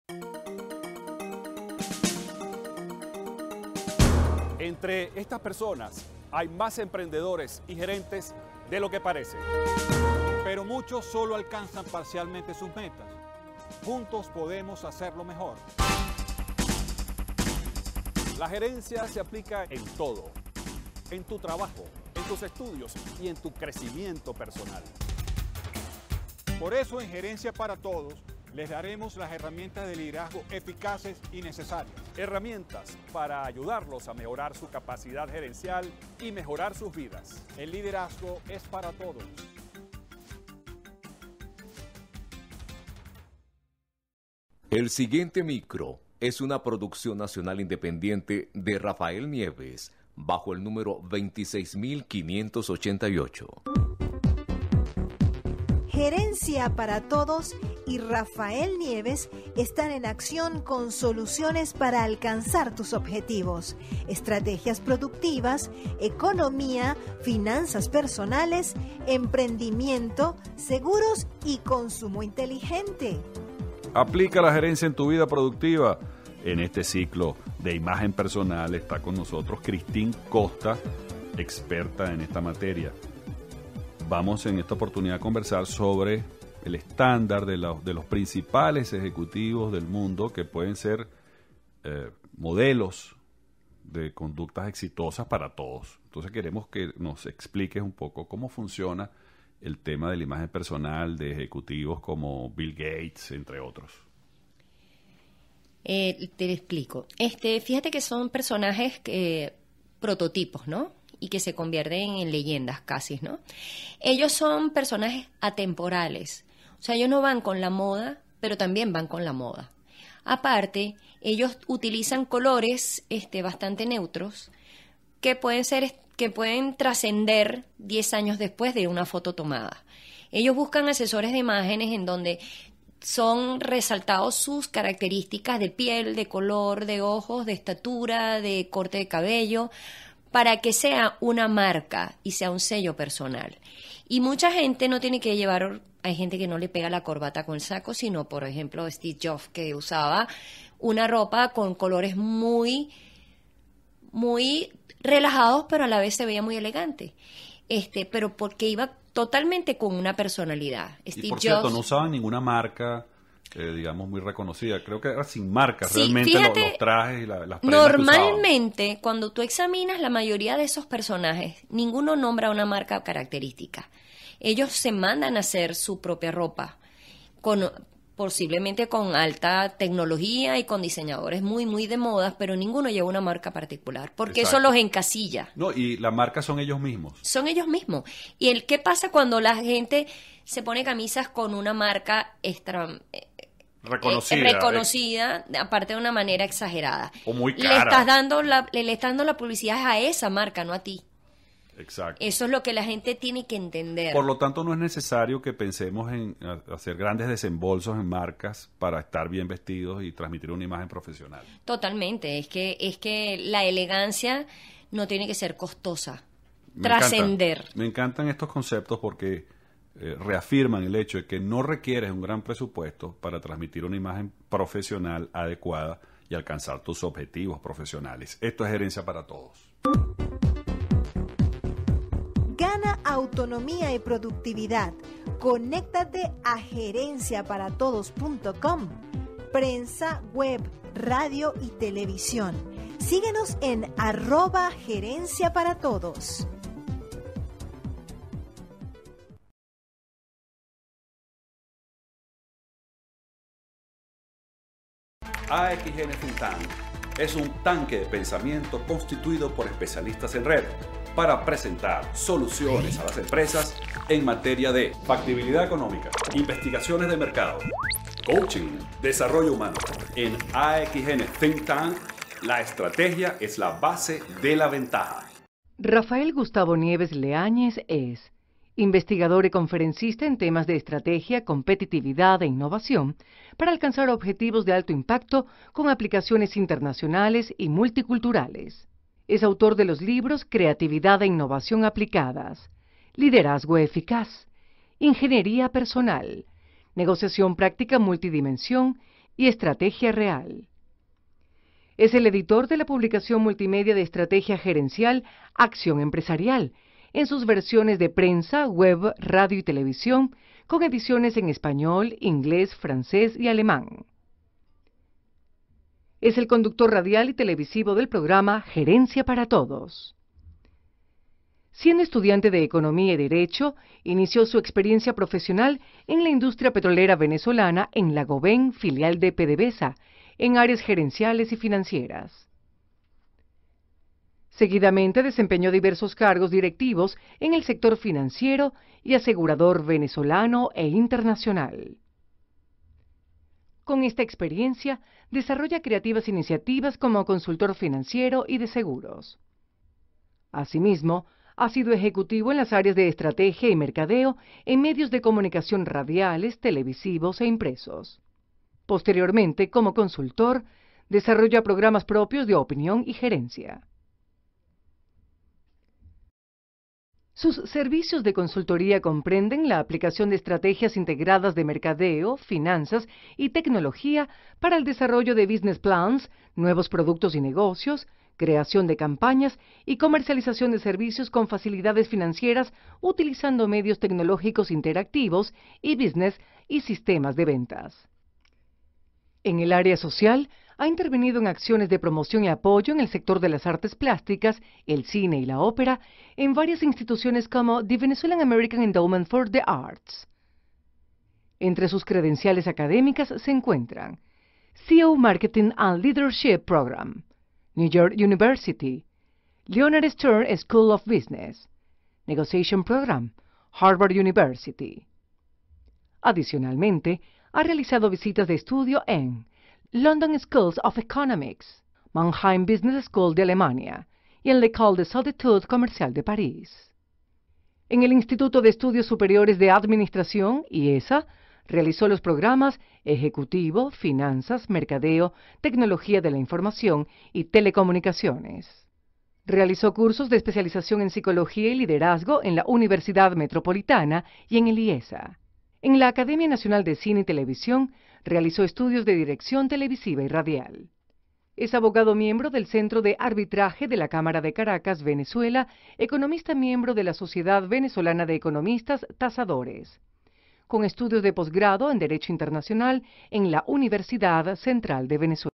Entre estas personas hay más emprendedores y gerentes de lo que parece. Pero muchos solo alcanzan parcialmente sus metas. Juntos podemos hacerlo mejor. La gerencia se aplica en todo, en tu trabajo, en tus estudios y en tu crecimiento personal. Por eso en Gerencia para Todos les daremos las herramientas de liderazgo eficaces y necesarias. Herramientas para ayudarlos a mejorar su capacidad gerencial y mejorar sus vidas. El liderazgo es para todos. El siguiente micro es una producción nacional independiente de Rafael Nieves, bajo el número 26588. Gerencia para Todos y Rafael Nieves están en acción con soluciones para alcanzar tus objetivos, estrategias productivas, economía, finanzas personales, emprendimiento, seguros y consumo inteligente. Aplica la gerencia en tu vida productiva. En este ciclo de imagen personal está con nosotros Cristín Costa, experta en esta materia. Vamos en esta oportunidad a conversar sobre el estándar de los principales ejecutivos del mundo que pueden ser modelos de conductas exitosas para todos. Entonces queremos que nos expliques un poco cómo funciona el tema de la imagen personal de ejecutivos como Bill Gates, entre otros. Te explico. Fíjate que son personajes prototipos, ¿no? Y que se convierten en leyendas casi, ¿no? Ellos son personajes atemporales. O sea, ellos no van con la moda, pero también van con la moda. Aparte, ellos utilizan colores bastante neutros que pueden trascender 10 años después de una foto tomada. Ellos buscan asesores de imágenes en donde son resaltados sus características de piel, de color, de ojos, de estatura, de corte de cabello, para que sea una marca y sea un sello personal. Y mucha gente no tiene que llevar, hay gente que no le pega la corbata con el saco, sino, por ejemplo, Steve Jobs, que usaba una ropa con colores muy, muy relajados, pero a la vez se veía muy elegante. Pero porque iba totalmente con una personalidad. Y por cierto, no usaban ninguna marca, digamos, muy reconocida. Creo que era sin marca, sí, realmente fíjate, los trajes y las prendas normalmente, cuando tú examinas la mayoría de esos personajes, ninguno nombra una marca característica. Ellos se mandan a hacer su propia ropa, posiblemente con alta tecnología y con diseñadores muy, muy de moda, pero ninguno lleva una marca particular, porque Exacto. eso los encasilla. No, y la marca son ellos mismos. Son ellos mismos. ¿Y qué pasa cuando la gente se pone camisas con una marca reconocida, aparte de una manera exagerada? O muy cara. Le estás dando la publicidad a esa marca, no a ti. Exacto. Eso es lo que la gente tiene que entender. Por lo tanto, no es necesario que pensemos en hacer grandes desembolsos en marcas para estar bien vestidos y transmitir una imagen profesional. Totalmente. Es que la elegancia no tiene que ser costosa. Trascender. Me encantan estos conceptos porque reafirman el hecho de que no requieres un gran presupuesto para transmitir una imagen profesional adecuada y alcanzar tus objetivos profesionales. Esto es Gerencia para Todos. Gana autonomía y productividad. Conéctate a gerenciaparatodos.com. Prensa, web, radio y televisión. Síguenos en @gerenciaparatodos. AXN Think Tank es un tanque de pensamiento constituido por especialistas en red para presentar soluciones a las empresas en materia de factibilidad económica, investigaciones de mercado, coaching, desarrollo humano. En AXN Think Tank, la estrategia es la base de la ventaja. Rafael Gustavo Nieves Leáñez es investigador y conferencista en temas de estrategia, competitividad e innovación para alcanzar objetivos de alto impacto con aplicaciones internacionales y multiculturales. Es autor de los libros Creatividad e Innovación Aplicadas, Liderazgo Eficaz, Ingeniería Personal, Negociación Práctica Multidimensión y Estrategia Real. Es el editor de la publicación multimedia de estrategia gerencial Acción Empresarial, en sus versiones de prensa, web, radio y televisión, con ediciones en español, inglés, francés y alemán. Es el conductor radial y televisivo del programa Gerencia para Todos. Siendo estudiante de Economía y Derecho, inició su experiencia profesional en la industria petrolera venezolana en la Goven, filial de PDVSA, en áreas gerenciales y financieras. Seguidamente desempeñó diversos cargos directivos en el sector financiero y asegurador venezolano e internacional. Con esta experiencia, desarrolla creativas iniciativas como consultor financiero y de seguros. Asimismo, ha sido ejecutivo en las áreas de estrategia y mercadeo en medios de comunicación radiales, televisivos e impresos. Posteriormente, como consultor, desarrolla programas propios de opinión y gerencia. Sus servicios de consultoría comprenden la aplicación de estrategias integradas de mercadeo, finanzas y tecnología para el desarrollo de business plans, nuevos productos y negocios, creación de campañas y comercialización de servicios con facilidades financieras utilizando medios tecnológicos interactivos y business y sistemas de ventas. En el área social, ha intervenido en acciones de promoción y apoyo en el sector de las artes plásticas, el cine y la ópera, en varias instituciones como The Venezuelan American Endowment for the Arts. Entre sus credenciales académicas se encuentran CEO Marketing and Leadership Program, New York University, Leonard Stern School of Business, Negotiation Program, Harvard University. Adicionalmente, ha realizado visitas de estudio en London Schools of Economics, Mannheim Business School de Alemania y en l'École des Hautes Comercial de París. En el Instituto de Estudios Superiores de Administración, IESA, realizó los programas Ejecutivo, Finanzas, Mercadeo, Tecnología de la Información y Telecomunicaciones. Realizó cursos de especialización en Psicología y Liderazgo en la Universidad Metropolitana y en el IESA. En la Academia Nacional de Cine y Televisión, realizó estudios de dirección televisiva y radial. Es abogado miembro del Centro de Arbitraje de la Cámara de Caracas, Venezuela, economista miembro de la Sociedad Venezolana de Economistas Tasadores, con estudios de posgrado en Derecho Internacional en la Universidad Central de Venezuela.